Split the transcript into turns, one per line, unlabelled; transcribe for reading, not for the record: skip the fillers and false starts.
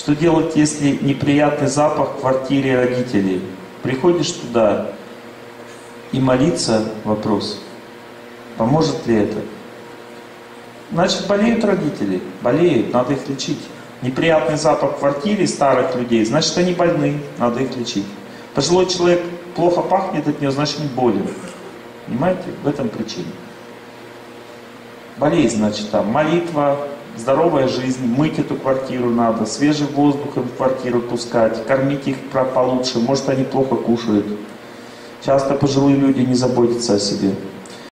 Что делать, если неприятный запах в квартире родителей? Приходишь туда и молиться, вопрос, поможет ли это? Значит, болеют родители, болеют, надо их лечить. Неприятный запах в квартире старых людей, значит, они больны, надо их лечить. Пожилой человек плохо пахнет от него, значит, он болен. Понимаете? В этом причина. Болезнь, значит, там молитва, здоровая жизнь, мыть эту квартиру надо, свежий воздух им в квартиру пускать, кормить их получше, может, они плохо кушают. Часто пожилые люди не заботятся о себе.